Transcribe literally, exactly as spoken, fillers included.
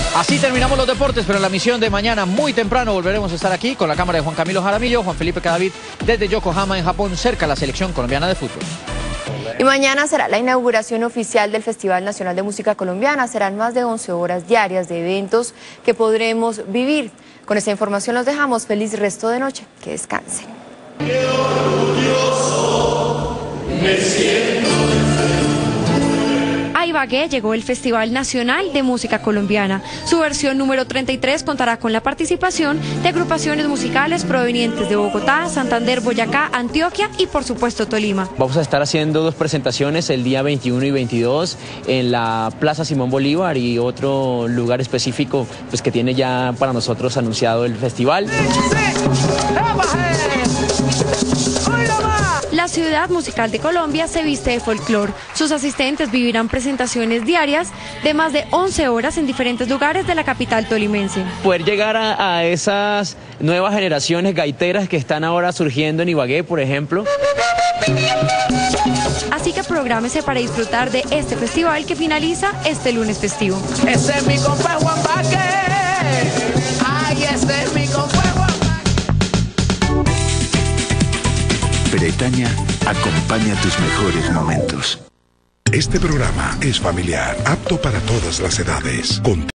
Así terminamos los deportes, pero en la misión de mañana muy temprano volveremos a estar aquí con la cámara de Juan Camilo Jaramillo, Juan Felipe Cadavid desde Yokohama en Japón, cerca de la selección colombiana de fútbol. Y mañana será la inauguración oficial del Festival Nacional de Música Colombiana. Serán más de once horas diarias de eventos que podremos vivir. Con esta información los dejamos. Feliz resto de noche. Que descansen. Qué orgulloso me siento. A Ibagué llegó el Festival Nacional de Música Colombiana. Su versión número treinta y tres contará con la participación de agrupaciones musicales provenientes de Bogotá, Santander, Boyacá, Antioquia y por supuesto Tolima. Vamos a estar haciendo dos presentaciones el día veintiuno y veintidós en la Plaza Simón Bolívar y otro lugar específico pues, que tiene ya para nosotros anunciado el festival. La ciudad musical de Colombia se viste de folclor. Sus asistentes vivirán presentaciones diarias de más de once horas en diferentes lugares de la capital tolimense. Poder llegar a, a esas nuevas generaciones gaiteras que están ahora surgiendo en Ibagué, por ejemplo. Así que prográmese para disfrutar de este festival que finaliza este lunes festivo. Ese es mi compa Juan Baque. Ay, ese es mi compa Juan Baque. Bretaña acompaña tus mejores momentos. Este programa es familiar, apto para todas las edades. Con